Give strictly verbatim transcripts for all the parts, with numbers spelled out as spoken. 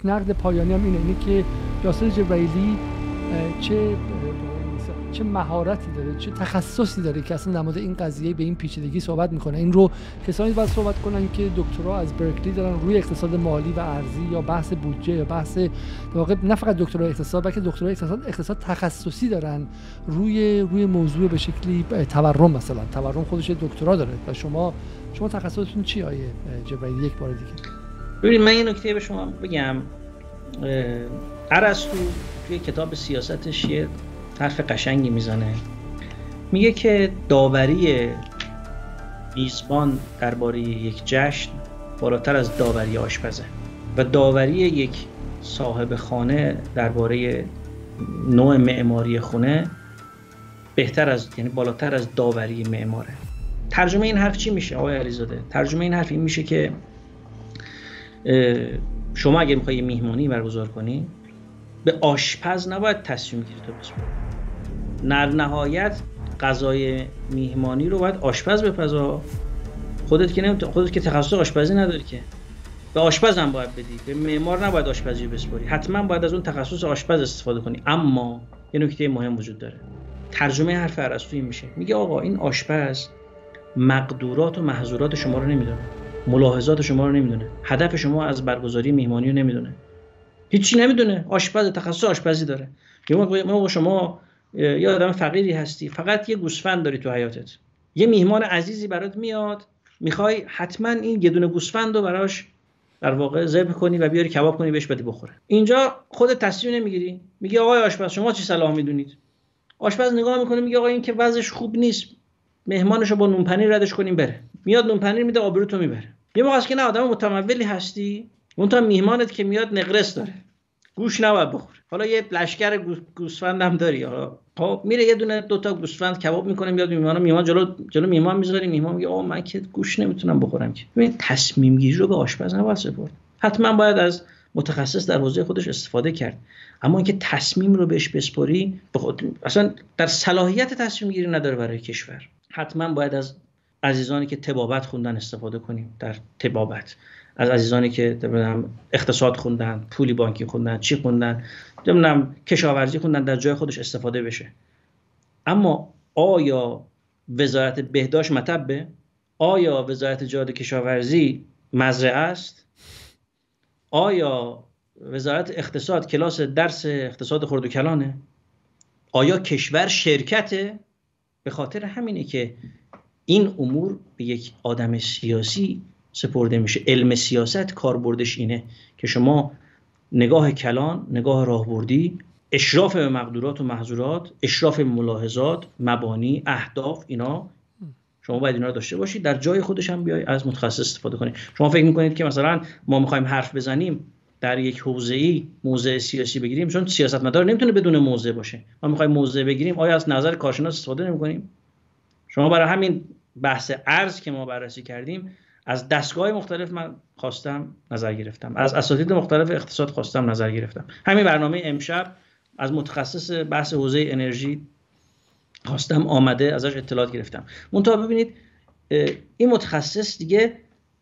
نقد پایانی هم اینه، اینه که یاسر جبرائیلی چه چه مهارتی داره، چه تخصصی داره که اصلا در مورد این قضیه به این پیچیدگی صحبت میکنه. این رو کسانی باید صحبت کنن که دکترا از برکلی دارن روی اقتصاد مالی و ارزی یا بحث بودجه یا بحث در واقع نه فقط دکترا اقتصاد بلکه دکترا اقتصاد اقتصاد تخصصی دارن روی روی موضوع به شکلی تورم. مثلا تورم خودش دکترا داره و شما شما تخصصتون چی آیه جبرائیلی؟ یک بار دیگه ببینید من یه نکته به شما بگم. ارسطو توی کتاب سیاستش یه حرف قشنگی میزنه، میگه که داوری میزبان درباره یک جشن بالاتر از داوری آشپزه و داوری یک صاحب خانه درباره نوع معماری خونه بهتر از، یعنی بالاتر از داوری معماره. ترجمه این حرف چی میشه آقای علیزاده؟ ترجمه این حرف این میشه که شما اگه میخوای میهمانی برگزار کنی به آشپز نباید تصمیم گیری تو بسپاری. در نهایت غذای میهمانی رو باید آشپز بپزا. خودت که نمی... خودت که تخصص آشپزی نداری که به آشپز هم باید بدی، به معمار نباید آشپزی بسپاری. حتما باید از اون تخصص آشپز استفاده کنی. اما یه نکته مهم وجود داره. ترجمه حرف ارسطو این میشه، میگه آقا این آشپز مقدورات و محظورات شما رو نمیدونه، ملاحظات شما رو نمیدونه، هدف شما از برگزاری میهمانی رو نمیدونه، هیچی نمیدونه. آشپز تخصص آشپزی داره. یه موقع شما یه آدم فقیری هستی، فقط یه گوسفند داری تو حیاتت، یه میهمان عزیزی برات میاد، میخوای حتما این یه دونه گوسفند رو براش در واقع ذبح کنی و بیاری کباب کنی بهش بدی بخوره. اینجا خودت تصمیم نمیگیری، میگی آقای آشپز شما چی صلاح میدونید؟ آشپز نگاه میکنه میگه آقا این که وضعش خوب نیست، مهمانشو با نون پنیر ردش کنیم بره. میاد نون پنیر میده، آبروتو میبره. یه موقع است که نه آدم متمولی هستی، اون تا میهمانت که میاد نقرس داره، گوش نباید بخوره. حالا یه لشکر گوسفند هم داری، حالا خب میره یه دونه دو تا گوسفند کباب میکنه، میاد میهمان میهمان جلو جلو میهمان میذاری، میهمان میگه آقا من که گوش نمیتونم بخورم که. ببین تصمیم گیری رو به آشپز نباید سپرد. حتما باید از متخصص در حوزه خودش استفاده کرد، اما اینکه تصمیم رو بهش بسپاری بخود... اصلا در صلاحیت تصمیم گیری نداره برای کشور. حتما باید از عزیزانی که طبابت خوندن استفاده کنیم در طبابت، از عزیزانی که اقتصاد خوندن، پولی بانکی خوندن، چی خوندن، نمیدونم کشاورزی خوندن، در جای خودش استفاده بشه. اما آیا وزارت بهداشت مطبه؟ آیا وزارت جهاد کشاورزی مزرعه است؟ آیا وزارت اقتصاد کلاس درس اقتصاد خرد و کلانه؟ آیا کشور شرکته؟ به خاطر همینه که این امور به یک آدم سیاسی سپرده میشه. علم سیاست کاربردش اینه که شما نگاه کلان، نگاه راهبردی، اشراف به مقدورات و محظورات، اشراف به ملاحظات، مبانی، اهداف، اینا شما باید اینا رو داشته باشید. در جای خودش هم بیای از متخصص استفاده کنید. شما فکر میکنید که مثلا ما میخوایم حرف بزنیم در یک حوزه‌ای موضع سیاسی بگیریم، چون سیاستمدار نمیتونه بدون موضع باشه. ما میخوایم موضع بگیریم، آیا از نظر کارشناس استفاده نمیکنیم؟ شما برای همین بحث ارز که ما بررسی کردیم از دستگاه مختلف من خواستم نظر گرفتم، از اساتید مختلف اقتصاد خواستم نظر گرفتم. همین برنامه امشب از متخصص بحث حوزه انرژی خواستم آمده ازش اطلاعات گرفتم. منتها ببینید این متخصص دیگه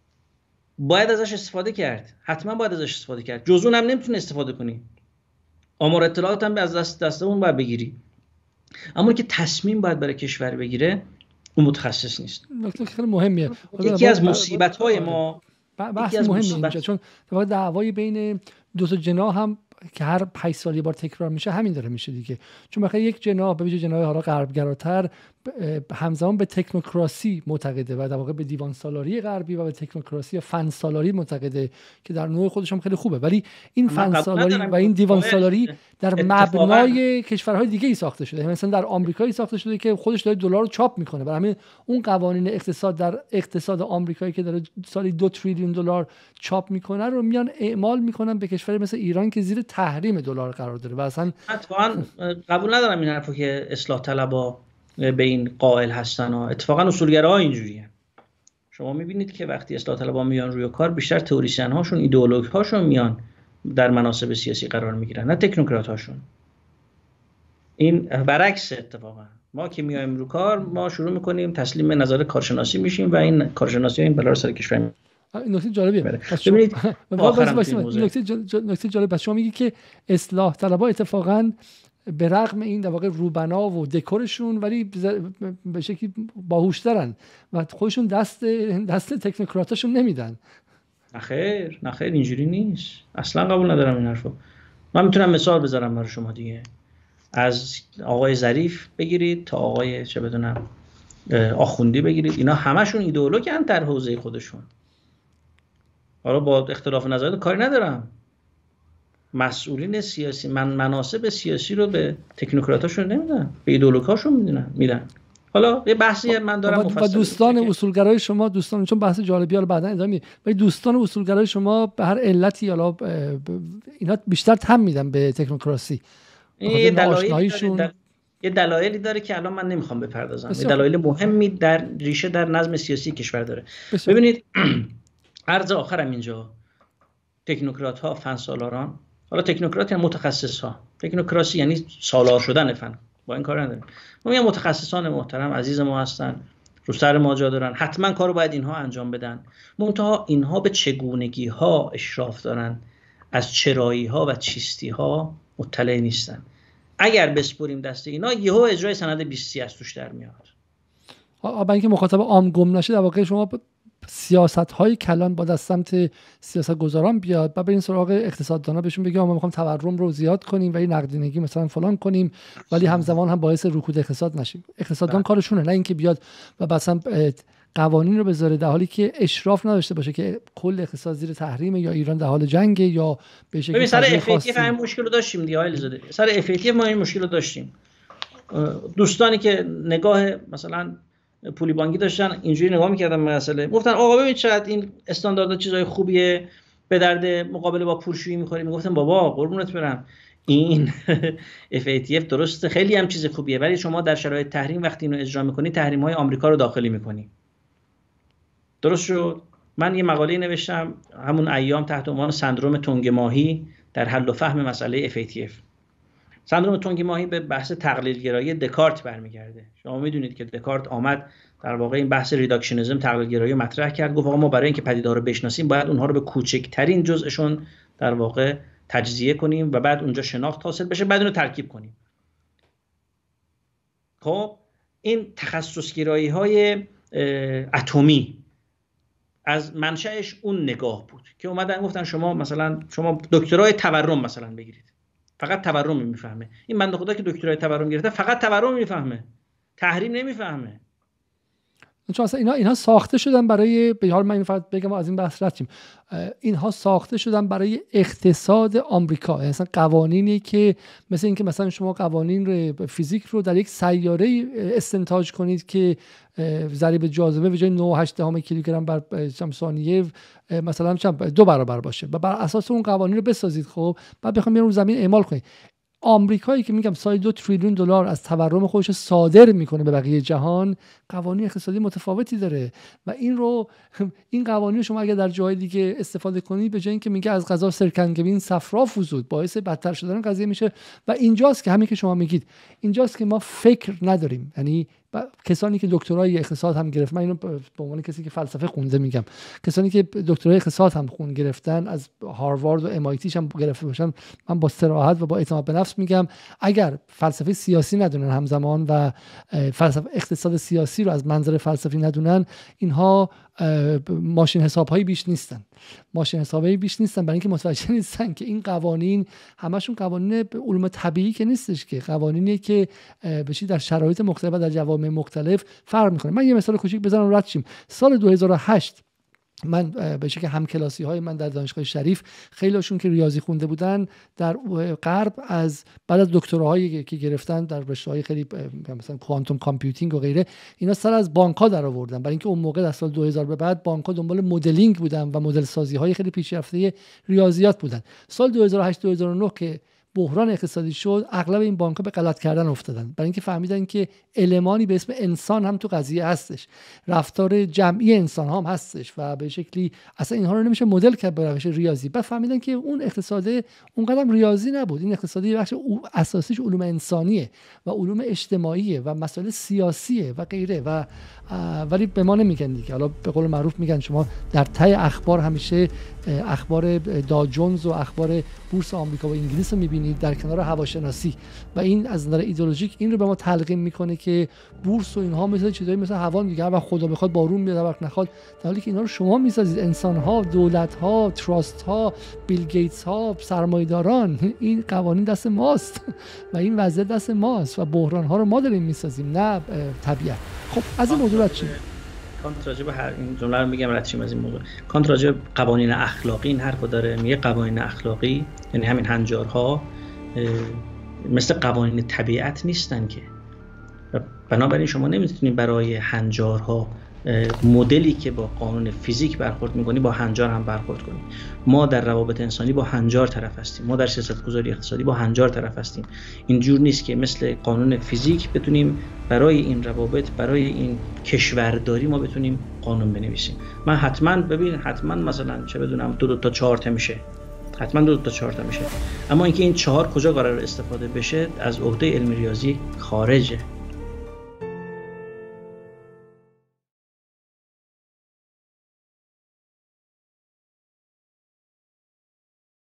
باید ازش استفاده کرد، حتما باید ازش استفاده کرد. جز اون هم نمیتونه استفاده کنی. آمار اطلاعات هم از دست دست اون باید بگیری. اما که تصمیم باید برای کشور بگیره اون متخصص نیست. نکته خیلی مهمیه. یکی از مصیبت‌های ما بحث مهمی اینجا، چون دعوای بین دو تا جناح هم که هر پنج سال یه بار تکرار میشه همین داره میشه دیگه. چون مثلا یک جناح به ویژه جناح حالا غربگراتر همزمان به تکنوکراسی معتقده و در واقع به دیوان سالاری غربی و به تکنوکراسی یا فن سالاری معتقده که در نوع خودش هم خیلی خوبه، ولی این فن سالاری و این دیوان سالاری در مبنای کشورهای دیگه ای ساخته شده. مثلا در آمریکایی ساخته شده که خودش داره دلار رو چاپ میکنه، برای همین اون قوانین اقتصاد در اقتصاد آمریکایی که داره سالی دو تریلیون دلار چاپ میکنه رو میان اعمال میکنن به کشور مثل ایران که زیر تحریم دلار قرار داره. و اصلا اتفاقا قبول ندارم این حرفو که اصلاح طلبا به این قائل هستن. اتفاقا اصولگراها اینجوریه. شما میبینید که وقتی اصلاح طلبا میان روی کار بیشتر تئوریسین هاشون، ایدئولوگ هاشون میان در مناصب سیاسی قرار میگیرن، نه تکنوکرات هاشون. این برعکس اتفاقا. ما که میایم روی کار ما شروع میکنیم تسلیم نظر کارشناسی میشیم و این کارشناسی این بلا رو سر کشور. نکته جالبیه. ببینید نکته نکته جالب شما میگی که اصلاح طلبها اتفاقاً به رغم این در واقع روبنا و دکورشون ولی به شکلی باهوش‌ترن و خودشون دست دست تکنوکراتاشون نمیدن. نخیر نخیر اینجوری نیست، اصلا قبول ندارم این حرفو. من میتونم مثال بذارم برای شما دیگه، از آقای ظریف بگیرید تا آقای چه بدونم آخوندی بگیرید، اینا همشون ایدئولوژن در حوزه خودشون. حالا با اختلاف نظرات کاری ندارم، مسئولین سیاسی من مناصب سیاسی رو به تکنوکراتاشون نمیدن، به ایدئولوژهاشون میدن میدن. حالا یه بحثی من دارم مفصل. و دوستان اصولگرای شما، دوستان چون بحث جالبی رو بعدا ادامه میدیم، ولی دوستان اصولگرای شما به هر علتی حالا اینا بیشتر تم میدن به تکنوکراسی. یه دلایلی داره, یه دلایلی داره که الان من نمیخوام بپردازم. یه دلایل مهمی در ریشه در نظم سیاسی کشور داره. بسیار. ببینید عرض آخرم اینجا، تکنوکرات ها، فن سالاران، حالا تکنوکرات یعنی متخصص ها، تکنوکراسی یعنی سالار شدن فن، با این کار نداریم. ما میگم متخصصان محترم عزیز ما هستن، رو سر ما جا دارن، حتما کارو باید اینها انجام بدن. منتها اینها به چگونگی ها اشراف دارن، از چرایی ها و چیستی ها مطلع نیستن. اگر بسپریم دست اینا، یهو اجرای سند بیست از توش در میاد. برای اینکه مخاطب عام گم نشه، در واقع شما سیاست‌های کلان با از سمت سیاست‌گذاران بیاد و برین سراغ اقتصاددانا بهشون بگیم ما می‌خوام تورم رو زیاد کنیم ولی نقدینگی مثلا فلان کنیم، ولی همزمان هم باعث رکود اقتصاد نشیم. اقتصاددان کارشونه، نه اینکه بیاد و مثلا قوانین رو بذاره در حالی که اشراف نداشته باشه که کل اقتصاد زیر تحریم یا ایران در حال جنگ یا به شکلی. ببین سر اف ای تی اف این مشکل رو داشتیم دیگه آقای زاده. سر اف ای تی اف ما این مشکل رو داشتیم. دوستانی که نگاه مثلا پولی بانکی داشتن اینجوری نگاه می‌کردن مسئله، گفتن آقا ببین چقدر این استانداردها چیزای خوبیه، به درد مقابله با پولشویی می‌خوره. میگفتم بابا قربونت برم این اف ای تی اف درسته خیلی هم چیز خوبیه، ولی شما در شرایط تحریم وقتی اینو اجرا می‌کنی تحریم‌های آمریکا رو داخلی می‌کنی. درست شد. من یه مقاله نوشتم همون ایام تحت عنوان سندروم تنگ ماهی در حل و فهم مسئله اف ای تی اف. سندروم تنگ ماهی به بحث تقلیل‌گرایی دکارت برمیگرده. شما میدونید که دکارت آمد در واقع این بحث ریداکشنیسم تقلیل‌گرایی مطرح کرد، گفت آقا ما برای اینکه پدیده‌ها رو بشناسیم باید اونها رو به کوچکترین جزءشون در واقع تجزیه کنیم و بعد اونجا شناخت حاصل بشه، بعد اون رو ترکیب کنیم. خب این تخصص‌گرایی‌های اتمی از منشأش اون نگاه بود که اومدن گفتن شما مثلا شما دکترای تورم مثلا بگیرید، فقط تورم میفهمه. این بنده خدا که دکترای تورم گرفته فقط تورم میفهمه، تحریم نمیفهمه. چون اصلا اینا اینها ساخته شدن برای، به حال من این فقط بگم از این بحث رد شیم، اینها ساخته شدن برای اقتصاد آمریکا. مثلا قوانینی که مثل اینکه مثلا شما قوانین فیزیک رو در یک سیاره استنتاج کنید که ضریب جاذبه به جای نه و هشت دهم کیلوگرم بر ثانیه مثلا دو برابر باشه و بر اساس اون قوانین رو بسازید. خب بعد بخوام رو زمین اعمال کنید. آمریکایی که میگم سال دو تریلیون دلار از تورم خودش صادر میکنه به بقیه جهان، قوانین اقتصادی متفاوتی داره و این رو این قوانین شما اگر در جای دیگه استفاده کنید، به جای اینکه میگه از غذا سرکنگبین صفرا فزود باعث بدتر شدن قضیه میشه. و اینجاست که همین که شما میگید، اینجاست که ما فکر نداریم. یعنی کسانی که دکترای اقتصاد هم گرفت، من اینو به عنوان کسی که فلسفه خونده میگم، کسانی که دکترای اقتصاد هم خون گرفتن از هاروارد و ام آی تی هم گرفته باشن، من با صراحت و با اعتماد به نفس میگم اگر فلسفه سیاسی ندونن همزمان و فلسفه اقتصاد سیاسی رو از منظر فلسفی ندونن، اینها ماشین حساب‌هایی بیش نیستن. ماشین حساب‌هایی بیش نیستن برای اینکه متوجه نیستن که این قوانین همشون قوانین علوم طبیعی که نیستش، که قوانینی که بشی در شرایط مختلف و در جوامع مختلف فرق می‌کنه. من یه مثال کوچیک بزنم رد شیم. سال دو هزار و هشت من به شکل همکلاسی های من در دانشگاه شریف، خیلیشون که ریاضی خونده بودن در غرب، از بعد از دکتراهایی که گرفتن در رشته‌های خیلی مثلا کوانتوم کامپیوتینگ و غیره، اینا سر از بانک‌ها در آوردن، برای اینکه اون موقع در سال دو هزار به بعد بانک‌ها دنبال مدلینگ بودن و مدل سازی‌های خیلی پیشرفته ریاضیات بودن. سال دو هزار و هشت دو هزار و نه که بحران اقتصادی شد، اغلب این بانک‌ها به غلط کردن افتادن، برای اینکه فهمیدن که المانی به اسم انسان هم تو قضیه هستش، رفتار جمعی انسان هم هستش و به شکلی اصلا اینها رو نمیشه مدل کرد به روش ریاضی. بعد فهمیدن که اون اقتصاد اونقدر ریاضی نبود، این اقتصادی بخش اساسیش علوم انسانیه و علوم اجتماعیه و مسائل سیاسیه و غیره و ولی به ما نمیگن دیگه. حالا به قول معروف میگن شما در ته اخبار همیشه اخبار داو جونز و اخبار بورس آمریکا و انگلیس رو میبینید در کنار هواشناسی و این از نظر ایدئولوژیک این رو به ما تلقین میکنه که بورس و اینها مثل چیزایی مثل هوا میگه، و خدا بخواد بارون میاد وقت نخواد، در حالی که اینا رو شما میسازید، انسان ها، دولت ها، تراست ها، بیل گیتس ها، سرمایه‌داران. این قوانین دست ماست و این وضعیت دست ماست و بحران ها رو ما داریم میسازیم نه طبیعت. خب از این موضوع چی؟ کانت راجع به هر این جمله رو میگم رد شیم از این موضوع. کانت راجع به قوانین اخلاقی این حرفو داره، میگه قوانین اخلاقی یعنی همین هنجارها مثل قوانین طبیعت نیستن که، بنابراین شما نمیتونید برای هنجارها مدلی که با قانون فیزیک برخورد میکنی با هنجار هم برخورد کنی. ما در روابط انسانی با هنجار طرف هستیم، ما در سیاستگذاری اقتصادی با هنجار طرف هستیم. اینجور نیست که مثل قانون فیزیک بتونیم برای این روابط، برای این کشورداری ما بتونیم قانون بنویسیم. من حتما ببین حتما مثلا چه بدونم دو دو تا چهار تا میشه، حتما دو دو تا چهار تا میشه، اما اینکه این چهار کجا قرار استفاده بشه از عهده علم ریاضی خارجه.